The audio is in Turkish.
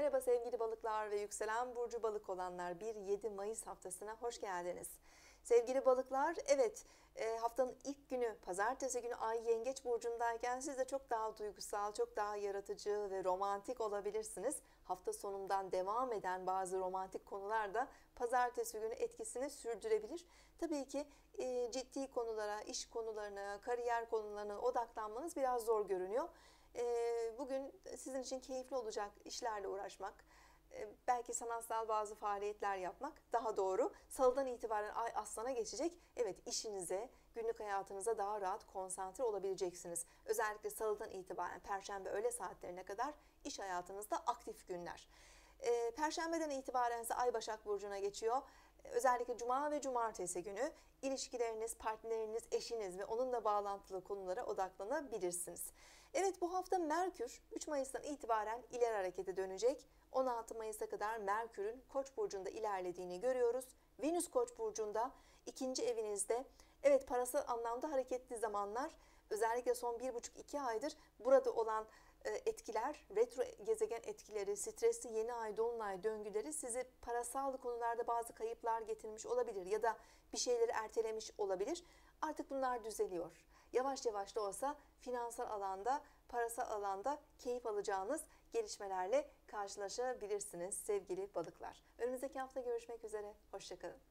Merhaba sevgili balıklar ve yükselen burcu balık olanlar, bir 7 Mayıs haftasına hoş geldiniz. Sevgili balıklar, evet, haftanın ilk günü pazartesi günü Ay Yengeç burcundayken siz de çok daha duygusal, çok daha yaratıcı ve romantik olabilirsiniz. Hafta sonundan devam eden bazı romantik konular da pazartesi günü etkisini sürdürebilir. Tabii ki ciddi konulara, iş konularına, kariyer konularına odaklanmanız biraz zor görünüyor. Bugün sizin için keyifli olacak işlerle uğraşmak, belki sanatsal bazı faaliyetler yapmak daha doğru. Salıdan itibaren Ay Aslan'a geçecek. Evet, işinize, günlük hayatınıza daha rahat konsantre olabileceksiniz. Özellikle Salıdan itibaren Perşembe öğle saatlerine kadar iş hayatınızda aktif günler. Perşembeden itibaren ise Ay Başak Burcu'na geçiyor. Özellikle Cuma ve Cumartesi günü ilişkileriniz, partneriniz, eşiniz ve onunla bağlantılı konulara odaklanabilirsiniz. Evet, bu hafta Merkür 3 Mayıs'tan itibaren ileri harekete dönecek. 16 Mayıs'a kadar Merkür'ün Koç burcunda ilerlediğini görüyoruz. Venüs Koç burcunda, ikinci evinizde. Evet, parasal anlamda hareketli zamanlar. Özellikle son 1,5-2 aydır burada olan etkiler, retro gezegen etkileri, stresli yeni ay, dolunay döngüleri sizi parasal konularda bazı kayıplar getirmiş olabilir ya da bir şeyleri ertelemiş olabilir. Artık bunlar düzeliyor. Yavaş yavaş da olsa finansal alanda, parasal alanda keyif alacağınız gelişmelerle karşılaşabilirsiniz sevgili balıklar. Önümüzdeki hafta görüşmek üzere. Hoşça kalın.